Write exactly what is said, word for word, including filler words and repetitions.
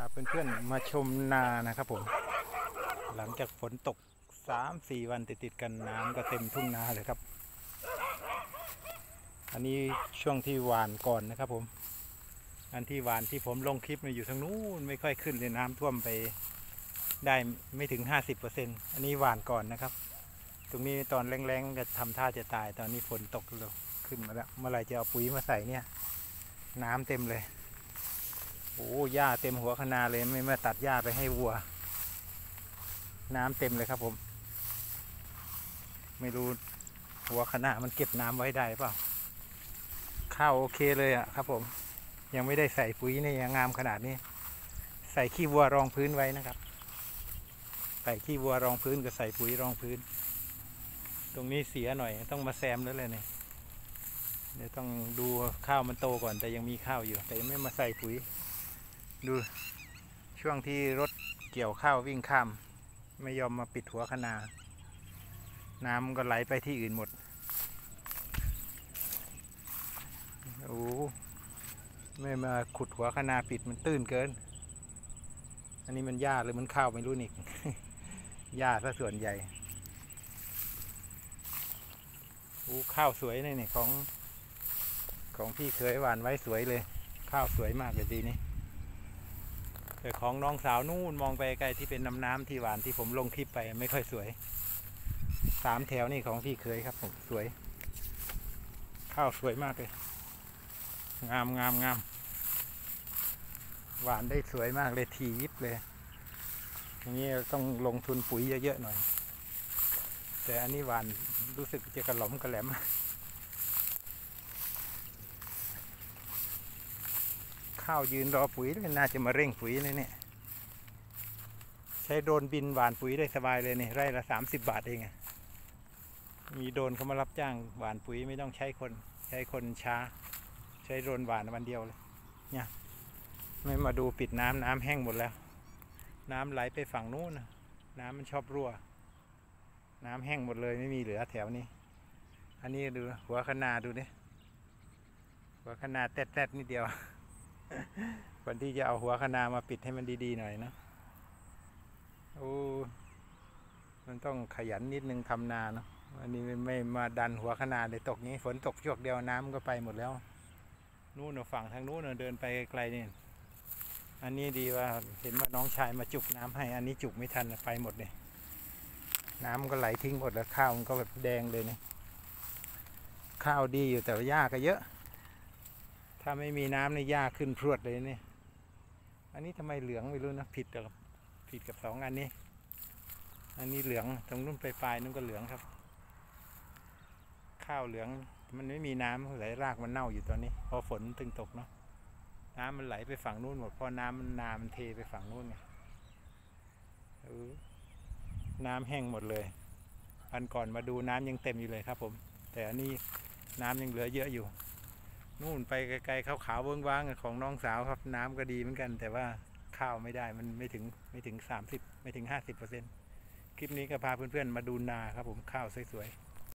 าเพื่อนๆมาชมนานะครับผมหลังจากฝนตก สามสี่ วันติดๆกันน้ำก็เต็มทุ่งนาเลยครับอันนี้ช่วงที่หวานก่อนนะครับผมอันที่หวานที่ผมลงคลิปมาอยู่ทางนู้นไม่ค่อยขึ้นเลยน้ำท่วมไปได้ไม่ถึง ห้าสิบเปอร์เซ็นต์ อันนี้หวานก่อนนะครับตรงนี้ตอนแรงๆจะทำท่าจะตายตอนนี้ฝนตกแล้วขึ้นมาแล้วเมื่อไหร่จะเอาปุ๋ยมาใส่เนี่ยน้ำเต็มเลยโอ้หญ้าเต็มหัวคะนาเลยไม่มาตัดหญ้าไปให้วัวน้ำเต็มเลยครับผมไม่รู้หัวคะนามันเก็บน้ำไว้ได้เปล่าข้าวโอเคเลยอ่ะครับผมยังไม่ได้ใส่ปุ๋ยนี่ยังงามขนาดนี้ใส่ขี้วัวรองพื้นไว้นะครับใส่ขี้วัวรองพื้นกับใส่ปุ๋ยรองพื้นตรงนี้เสียหน่อยต้องมาแซมแล้วเลยเนี่ยเดี๋ยวต้องดูข้าวมันโตก่อนแต่ยังมีข้าวอยู่แต่ยังไม่มาใส่ปุ๋ยดูช่วงที่รถเกี่ยวข้าววิ่งข้ามไม่ยอมมาปิดหัวคะนาน้ำก็ไหลไปที่อื่นหมดโอ้ไม่มาขุดหัวคะนาปิดมันตื้นเกินอันนี้มันหญ้าหรือมันข้าวไม่รู้นี่ หญ้าซะส่วนใหญ่โอ้ข้าวสวยนี่นี่ของของพี่เคยหวานไว้สวยเลยข้าวสวยมากเลยดีนี่แต่ของน้องสาวนู่นมองไปไกลที่เป็นน้ำน้ำที่หวานที่ผมลงคลิปไปไม่ค่อยสวยสามแถวนี่ของพี่เคยครับผมสวยข้าวสวยมากเลยงามงามงามหวานได้สวยมากเลยทียิบเลยอย่างนี้ต้องลงทุนปุ๋ยเยอะๆหน่อยแต่อันนี้หวานรู้สึกจะกระหล่อมกระแหลมข้าวยืนรอปุ๋ยน่าจะมาเร่งปุ๋ยเลยเนี่ยใช้โดรนบินหวานปุ๋ยได้สบายเลยนี่ไร่ละสามสิบบาทเองมีโดรนเขามารับจ้างหวานปุ๋ยไม่ต้องใช้คนใช้คนช้าใช้โดรนหวานวันเดียวเลยเนี่ยไม่มาดูปิดน้ำน้ำแห้งหมดแล้วน้ำไหลไปฝั่งนู้นน้ำมันชอบรั่วน้ำแห้งหมดเลยไม่มีเหลือแถวนี้อันนี้ดูหัวคะนาดูดิหัวคะนาแตะๆนิดเดียววันที่จะเอาหัวคะนามาปิดให้มันดีๆหน่อยนะโอ้มันต้องขยันนิดนึงทำนาเนาะอันนี้ไม่มาดันหัวคะนาเลยตกนี้ฝนตกช่วงเดียวน้ำก็ไปหมดแล้วนู่นฝั่งทางนู้นเดินไปไกลนี่อันนี้ดีว่าเห็นว่าน้องชายมาจุกน้ำให้อันนี้จุกไม่ทันไปหมดเลยน้ำก็ไหลทิ้งหมดแล้วข้าวมันก็แบบแดงเลยนี่ข้าวดีอยู่แต่ว่าหญ้าก็เยอะถ้าไม่มีน้ำในหญ้าขึ้นพรวดเลยนี่อันนี้ทำไมเหลืองไม่รู้นะผิดกับผิดกับสองอันนี้อันนี้เหลืองตรงนู้นปลายๆนู้นก็เหลืองครับข้าวเหลืองมันไม่มีน้ำไหลรากมันเน่าอยู่ตอนนี้พอฝนตึงตกเนาะน้ำมันไหลไปฝั่งนู้นหมดพอน้ำมันนามันเทไปฝั่งนู้นไงน้ำแห้งหมดเลยอันก่อนมาดูน้ำยังเต็มอยู่เลยครับผมแต่อันนี้น้ำยังเหลือเยอะอยู่นู่นไปไกลๆขาวๆเบื้องว้างของน้องสาวครับน้ำก็ดีเหมือนกันแต่ว่าข้าวไม่ได้มันไม่ถึงไม่ถึงสามสิบไม่ถึงห้าสิบเปอร์เซ็นต์คลิปนี้ก็พาเพื่อนๆมาดูนาครับผมข้าวสวยๆ